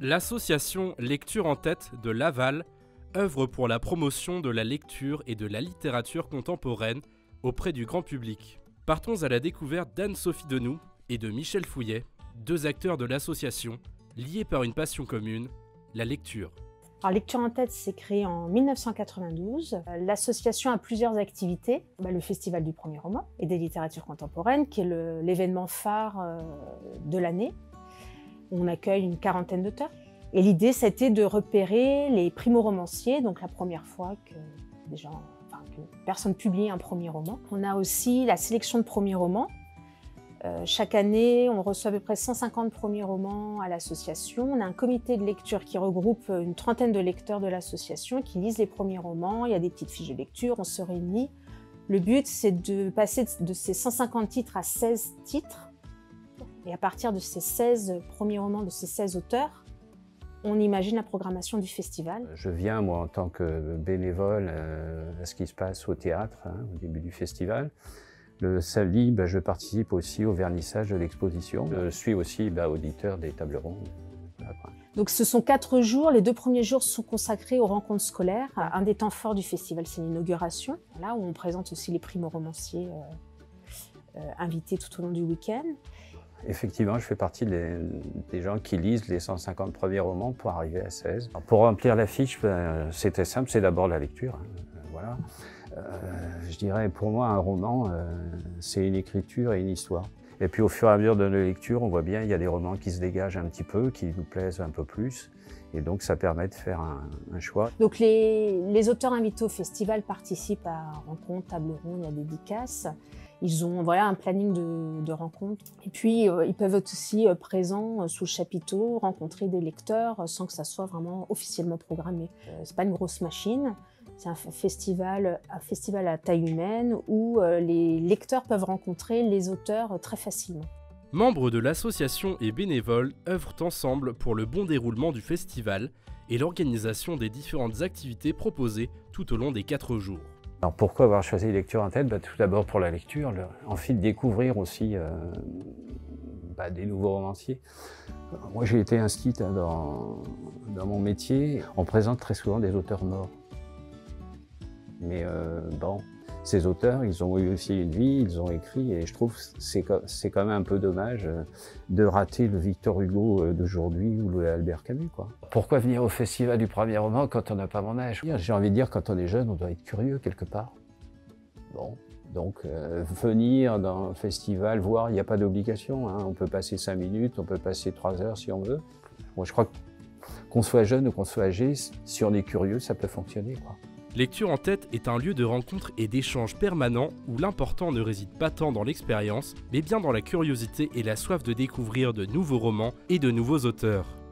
L'association Lecture en tête de Laval œuvre pour la promotion de la lecture et de la littérature contemporaine auprès du grand public. Partons à la découverte d'Anne-Sophie Denoux et de Michel Fouillet, deux acteurs de l'association, liés par une passion commune, la lecture. Alors, Lecture en tête s'est créée en 1992. L'association a plusieurs activités. Le Festival du premier roman et des littératures contemporaines, qui est l'événement phare de l'année. On accueille une quarantaine d'auteurs. Et l'idée, c'était de repérer les primo-romanciers, donc la première fois qu'une personne publie un premier roman. On a aussi la sélection de premiers romans. Chaque année, on reçoit à peu près 150 premiers romans à l'association. On a un comité de lecture qui regroupe une trentaine de lecteurs de l'association qui lisent les premiers romans. Il y a des petites fiches de lecture, on se réunit. Le but, c'est de passer de ces 150 titres à 16 titres. Et à partir de ces 16 premiers romans, de ces 16 auteurs, on imagine la programmation du festival. Je viens, moi, en tant que bénévole, à ce qui se passe au théâtre, au début du festival. Le samedi, je participe aussi au vernissage de l'exposition. Je suis aussi auditeur des tables rondes. Donc ce sont 4 jours. Les 2 premiers jours sont consacrés aux rencontres scolaires. Un des temps forts du festival, c'est l'inauguration, là où on présente aussi les primo-romanciers invités tout au long du week-end. Effectivement, je fais partie des gens qui lisent les 150 premiers romans pour arriver à 16. Alors, pour remplir la fiche, c'est très simple, c'est d'abord la lecture. Voilà. Je dirais, pour moi, un roman, c'est une écriture et une histoire. Et puis au fur et à mesure de nos lectures, on voit bien qu'il y a des romans qui se dégagent un petit peu, qui nous plaisent un peu plus. Et donc ça permet de faire un choix. Donc les auteurs invités au festival participent à rencontres, tables rondes, il y a des dédicaces. Ils ont un planning de rencontres. Et puis ils peuvent être aussi présents sous le chapiteau, rencontrer des lecteurs sans que ça soit vraiment officiellement programmé. C'est pas une grosse machine. C'est un festival à taille humaine où les lecteurs peuvent rencontrer les auteurs très facilement. Membres de l'association et bénévoles œuvrent ensemble pour le bon déroulement du festival et l'organisation des différentes activités proposées tout au long des 4 jours. Alors pourquoi avoir choisi Lecture en tête? Tout d'abord pour la lecture, ensuite découvrir aussi des nouveaux romanciers. Moi j'ai été inscrit dans mon métier, on présente très souvent des auteurs morts. Mais ces auteurs, ils ont eu aussi une vie, ils ont écrit, et je trouve que c'est quand même un peu dommage de rater le Victor Hugo d'aujourd'hui ou le Albert Camus, quoi. Pourquoi venir au festival du premier roman quand on n'a pas mon âge? J'ai envie de dire, quand on est jeune, on doit être curieux quelque part. Donc venir dans le festival, voir, il n'y a pas d'obligation, on peut passer 5 minutes, on peut passer 3 heures si on veut. Moi, je crois qu'on soit jeune ou qu'on soit âgé, si on est curieux, ça peut fonctionner, quoi. Lecture en tête est un lieu de rencontre et d'échange permanent où l'important ne réside pas tant dans l'expérience, mais bien dans la curiosité et la soif de découvrir de nouveaux romans et de nouveaux auteurs.